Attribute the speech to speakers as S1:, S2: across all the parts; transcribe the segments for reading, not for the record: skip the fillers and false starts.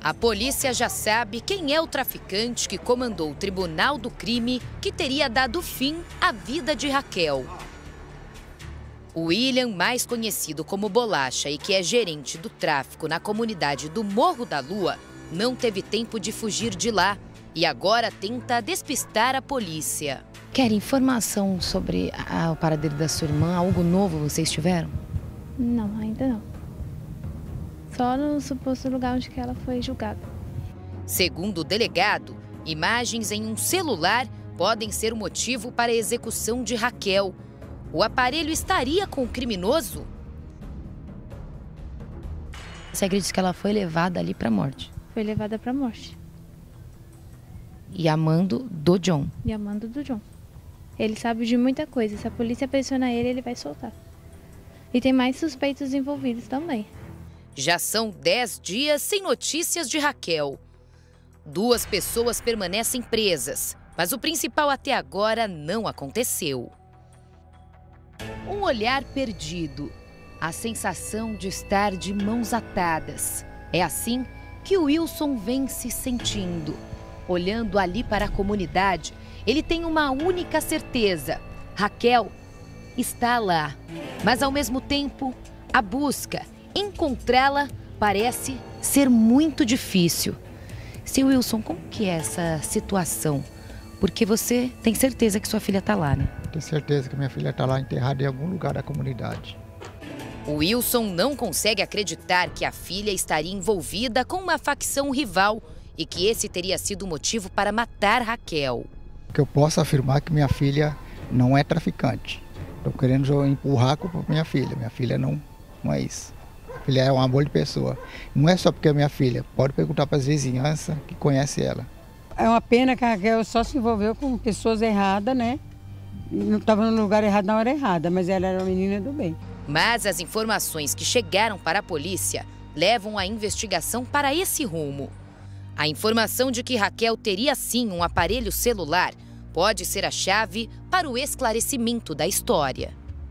S1: A polícia já sabe quem é o traficante que comandou o tribunal do crime que teria dado fim à vida de Raquel. O William, mais conhecido como Bolacha e que é gerente do tráfico na comunidade do Morro da Lua, não teve tempo de fugir de lá e agora tenta despistar a polícia.
S2: Quer informação sobre o paradeiro da sua irmã? Algo novo vocês tiveram?
S3: Não, ainda não. Só no suposto lugar onde ela foi julgada.
S1: Segundo o delegado, imagens em um celular podem ser o motivo para a execução de Raquel. O aparelho estaria com o criminoso?
S2: Você acredita que ela foi levada ali para a morte?
S3: Foi levada para a morte.
S2: E a mando do John?
S3: E a mando do John. Ele sabe de muita coisa. Se a polícia pressionar ele, ele vai soltar. E tem mais suspeitos envolvidos também.
S1: Já são 10 dias sem notícias de Raquel. 2 pessoas permanecem presas, mas o principal até agora não aconteceu. Um olhar perdido, a sensação de estar de mãos atadas. É assim que o Wilson vem se sentindo. Olhando ali para a comunidade, ele tem uma única certeza: Raquel está lá. Mas ao mesmo tempo, a busca, encontrá-la, parece ser muito difícil. Seu Wilson, como que é essa situação? Porque você tem certeza que sua filha está lá, né?
S4: Tenho certeza que minha filha está lá enterrada em algum lugar da comunidade.
S1: O Wilson não consegue acreditar que a filha estaria envolvida com uma facção rival e que esse teria sido o motivo para matar Raquel.
S4: Que eu posso afirmar que minha filha não é traficante. Estou querendo empurrar a culpa para minha filha. Minha filha não é isso. Minha filha é um amor de pessoa. Não é só porque é minha filha. Pode perguntar para as vizinhanças que conhecem ela.
S5: É uma pena que a Raquel só se envolveu com pessoas erradas, né? Não estava no lugar errado na hora errada, mas ela era uma menina do bem.
S1: Mas as informações que chegaram para a polícia levam a investigação para esse rumo. A informação de que Raquel teria sim um aparelho celular pode ser a chave para o esclarecimento da história.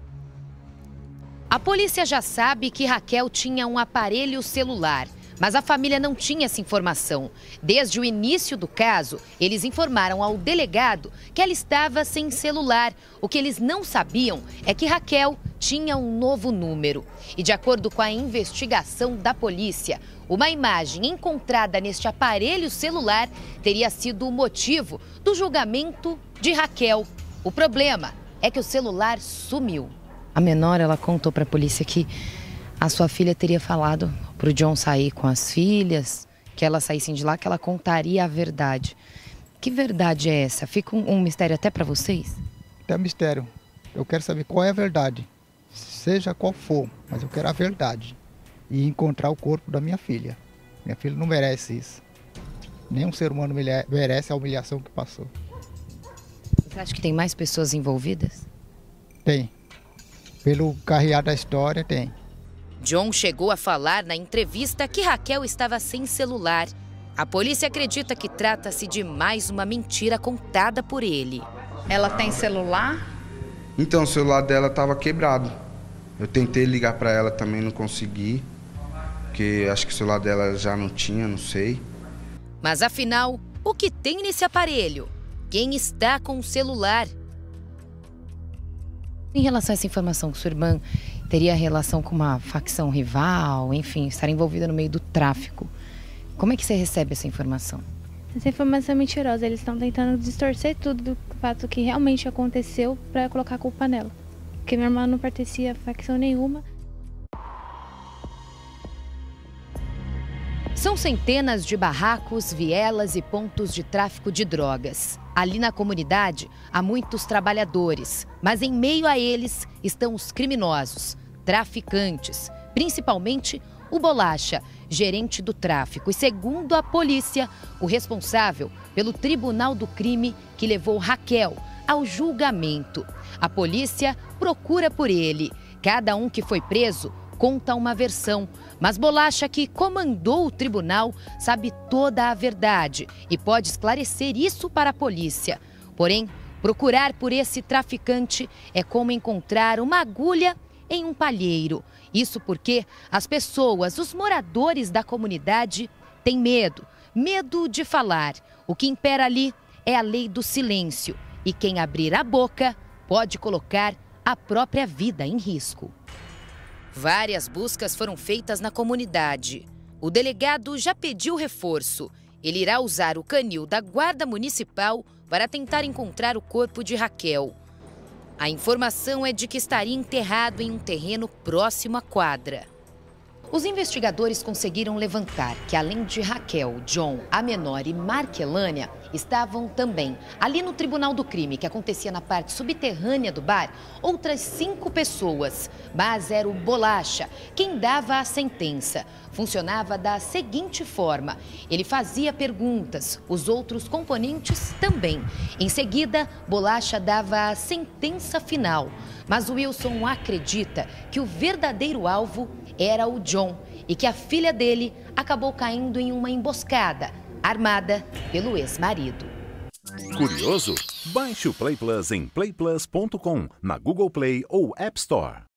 S1: A polícia já sabe que Raquel tinha um aparelho celular, mas a família não tinha essa informação. Desde o início do caso, eles informaram ao delegado que ela estava sem celular. O que eles não sabiam é que Raquel tinha um novo número. E de acordo com a investigação da polícia, uma imagem encontrada neste aparelho celular teria sido o motivo do julgamento de Raquel. O problema é que o celular sumiu.
S2: A menor, ela contou para a polícia que a sua filha teria falado para o John sair com as filhas, que elas saíssem de lá, que ela contaria a verdade. Que verdade é essa? Fica um mistério até para vocês?
S4: É um mistério. Eu quero saber qual é a verdade. Seja qual for, mas eu quero a verdade. E encontrar o corpo da minha filha. Minha filha não merece isso. Nenhum ser humano merece a humilhação que passou.
S2: Você acha que tem mais pessoas envolvidas?
S4: Tem. Pelo carrear da história, tem.
S1: John chegou a falar na entrevista que Raquel estava sem celular. A polícia acredita que trata-se de mais uma mentira contada por ele.
S6: Ela tem celular?
S7: Então, o celular dela estava quebrado. Eu tentei ligar para ela também, não consegui. Porque acho que o celular dela já não tinha, não sei.
S1: Mas afinal, o que tem nesse aparelho? Quem está com o celular?
S2: Em relação a essa informação que sua irmã teria relação com uma facção rival, enfim, estar envolvida no meio do tráfico, como é que você recebe essa informação?
S3: Essa informação é mentirosa. Eles estão tentando distorcer tudo do fato que realmente aconteceu para colocar a culpa nela. Porque minha irmã não pertencia a facção nenhuma.
S1: São centenas de barracos, vielas e pontos de tráfico de drogas. Ali na comunidade há muitos trabalhadores, mas em meio a eles estão os criminosos, traficantes, principalmente o Bolacha, gerente do tráfico e, segundo a polícia, o responsável pelo tribunal do crime que levou Raquel ao julgamento. A polícia procura por ele. Cada um que foi preso conta uma versão, mas Bolacha, que comandou o tribunal, sabe toda a verdade e pode esclarecer isso para a polícia. Porém, procurar por esse traficante é como encontrar uma agulha em um palheiro. Isso porque as pessoas, os moradores da comunidade, tem medo, medo de falar. O que impera ali é a lei do silêncio. E quem abrir a boca pode colocar a própria vida em risco. Várias buscas foram feitas na comunidade. O delegado já pediu reforço. Ele irá usar o canil da Guarda Municipal para tentar encontrar o corpo de Raquel. A informação é de que estaria enterrado em um terreno próximo à quadra. Os investigadores conseguiram levantar que, além de Raquel, John, a menor e Marquelânia, estavam também ali no Tribunal do Crime, que acontecia na parte subterrânea do bar, outras 5 pessoas. Mas era o Bolacha quem dava a sentença. Funcionava da seguinte forma: ele fazia perguntas, os outros componentes também. Em seguida, Bolacha dava a sentença final. Mas o Wilson acredita que o verdadeiro alvo era o John e que a filha dele acabou caindo em uma emboscada, armada pelo ex-marido.
S8: Curioso? Baixe o Play Plus em playplus.com, na Google Play ou App Store.